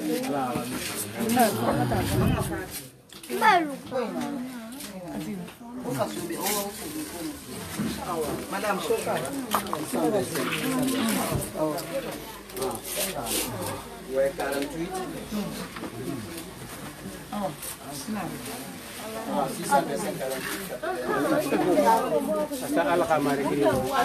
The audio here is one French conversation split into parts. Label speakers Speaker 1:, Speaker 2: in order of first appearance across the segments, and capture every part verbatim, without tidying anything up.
Speaker 1: Madame Choka. Ouais, quarante-huit. Oh, six cent quarante-huit.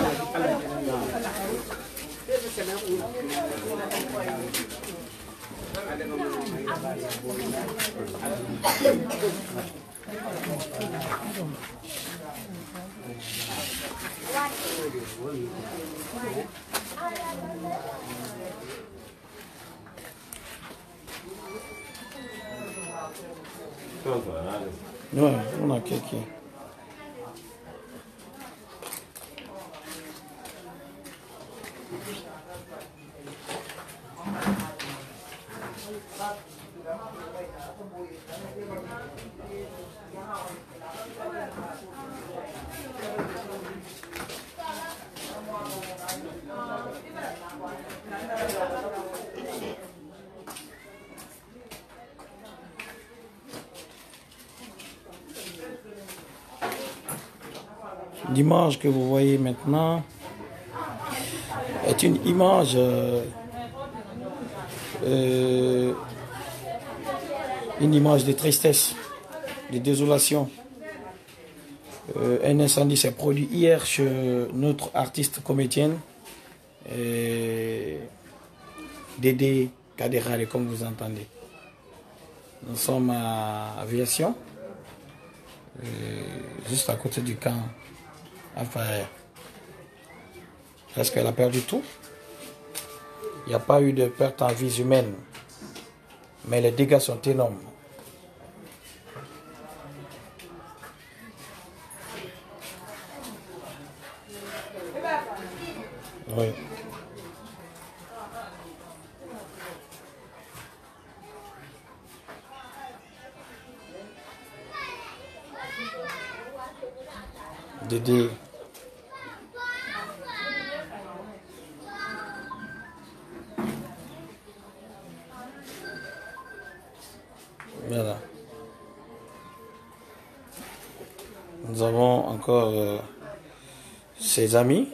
Speaker 2: Ouais, on a quelqu'un. L'image que vous voyez maintenant est une image euh, euh, une image de tristesse, de désolation. Euh, un incendie s'est produit hier chez notre artiste comédienne euh, Dédé Kadérale, comme vous entendez. Nous sommes à Aviation, euh, juste à côté du camp. Enfin, est-ce qu'elle a perdu tout? Il n'y a pas eu de perte en vie humaine, mais les dégâts sont énormes. Oui. Dédé. Voilà. Nous avons encore euh, ses amis,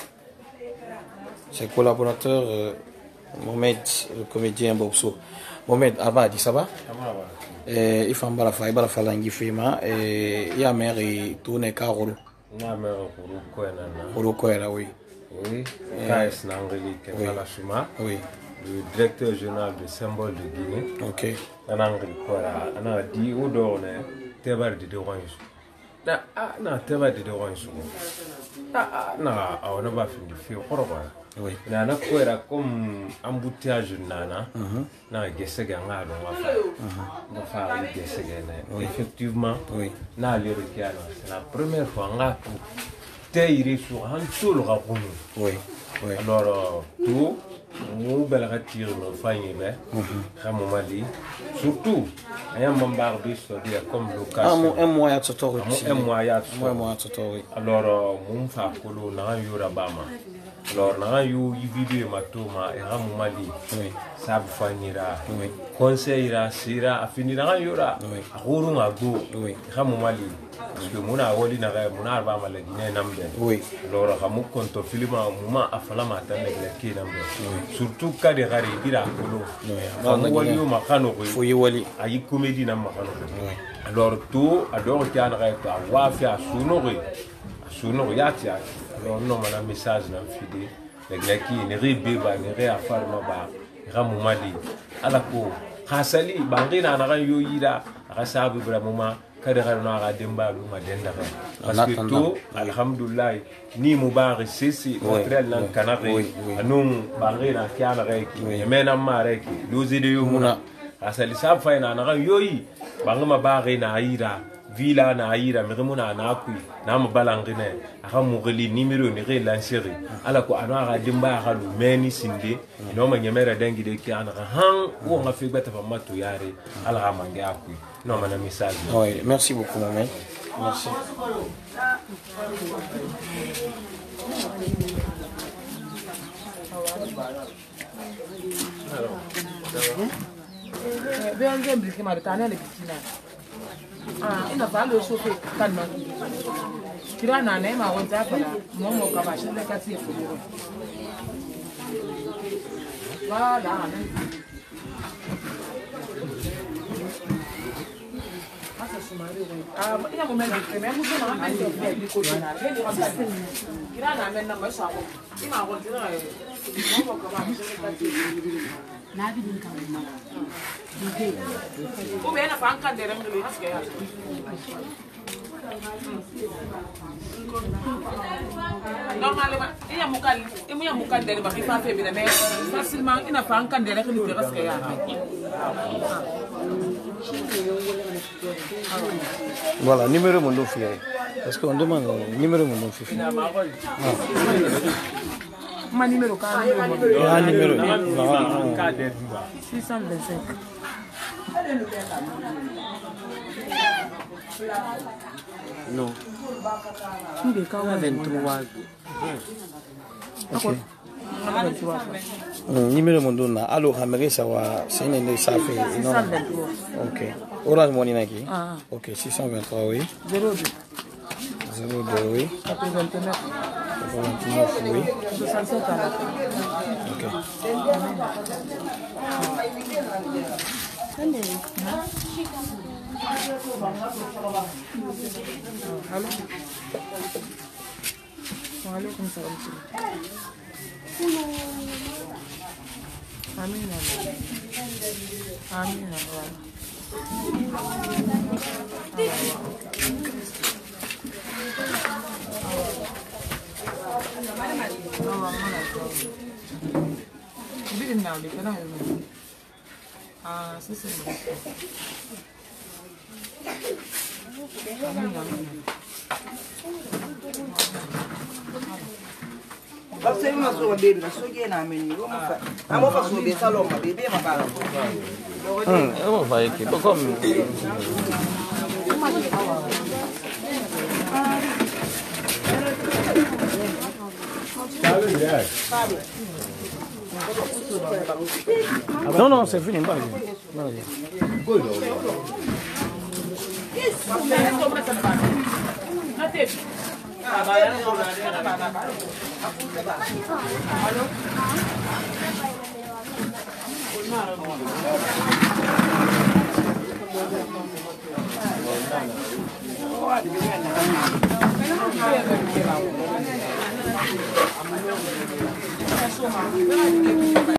Speaker 2: ses collaborateurs, euh, Mohamed, le comédien Bobso. Mohamed, Abadi, ça va? Il faut que je fasse langue fima et il y a mère et tourne carolo.
Speaker 3: Na mère
Speaker 2: Kuru Koera, oui.
Speaker 3: Oui. Kaes Nangeli Kemalashuma.
Speaker 2: Oui.
Speaker 3: Le directeur général du Symbole de Guinée.
Speaker 2: Ok.
Speaker 3: Nangeli Koera. On a dit où d'orne Tebar de Dewansu. Na ah na Tebar de Dewansu. Ah ah na on n'a pas fini de faire quoi.
Speaker 2: Oui.
Speaker 3: Na na Koera comme embouteillage nana. Na gesega ngalo wafa. Na fa gesega na. Effectivement.
Speaker 2: Oui.
Speaker 3: Na le rekiano. C'est la première fois nga Teiri sur un seul raconte.
Speaker 2: Oui. Oui.
Speaker 3: Alors, tout, nous bel retire nos familles, Ramomali. Surtout, il y a un membre de comme l'occasion.
Speaker 2: Un moyen de se tourner.
Speaker 3: Un moyen
Speaker 2: de se tourner.
Speaker 3: Alors, mon fa kolo na yorabama. Alors, na yo vidéo matoma et Ramomali.
Speaker 2: Oui.
Speaker 3: Ça vous finira.
Speaker 2: Oui.
Speaker 3: Conseillera, sera, à finir à yora.
Speaker 2: Oui.
Speaker 3: À Rourou à go.
Speaker 2: Oui.
Speaker 3: Ramomali. Parce que mon awoli na mon arba malagine nambe.
Speaker 2: Oui.
Speaker 3: Alors ramu konto filima muma afala mata negleki nambe. Surtout cas de rari bira kolo. Ramu wali o makano ko.
Speaker 2: Foyi wali.
Speaker 3: Ayi comédie na makano ko. Alors tout adore kian ra ta wafi asunori. Asunori yati. Alors non mana message na fidi. Negleki ne ribe ba ne re afarma ba. Ramu mali. Ala ko khasali bangina na yo yira. Rasabu bra muma. Parce que tout, alhamdoulilah, ni Moubarak, c'est matériel dans le canapé, nous, barré dans le canapé, mais n'a marre qui, nous aider à ça, les savent faire un arrêt, yoi, barré barré na ira, villa na ira, mais mon anakui, n'a ma balangine, à mourir numéro ni lanceri, à la quoi, à la dimba à l'oumeni sindé, non, mais yamera dengue de qui en rang, ou on a fait bête à matouillare, à la ramangaku. Non, madame, message.
Speaker 2: Oui, merci beaucoup, Mohamed. Merci.
Speaker 4: Bien, bien, bien, ma tana le bitina. Ah, ina ba lo so fe kan na. Kira na ne ma wonta fala, mo mo ka ba shi le ka ti fu. Ba da na. Asa sumari we. Ah, ina mo men ke me mo so na ma se fe ni ko na. Kira na men na ma so ko. Ina wonta na mo mo ka ba shi le ka ti fu. Na bi din ka ma. Ou bien, on a un cadre de normalement, il y a un cadre de qui fait bien, mais facilement, il n'a pas un cadre de qui nous reste.
Speaker 2: Voilà, numéro mon fier. Parce qu'on demande numéro mon fier.
Speaker 4: Ma numéro, car
Speaker 2: ah, numéro.
Speaker 4: six cent vingt-cinq.
Speaker 5: Non. vingt-trois.
Speaker 2: Ok. Numéro mon don allo hamere sawa c'est une safi non. Ok. Orange Money naki.
Speaker 4: Ah.
Speaker 2: Ok, six cent vingt-trois oui.
Speaker 4: zéro deux.
Speaker 2: zéro deux oui.
Speaker 4: quatre-vingt-neuf.
Speaker 2: quatre-vingt-neuf oui.
Speaker 4: soixante-sept à la fin.
Speaker 2: Ok.
Speaker 4: Allô? Allô, comme ça, Amin, Amin, ah, c'est ça.
Speaker 1: Parce que moi, je suis un peu de ameni. I'm off to be salon, my baby, my car.
Speaker 2: Oh, vai aqui. Como? Non, non, c'est fini. Pas
Speaker 4: Não,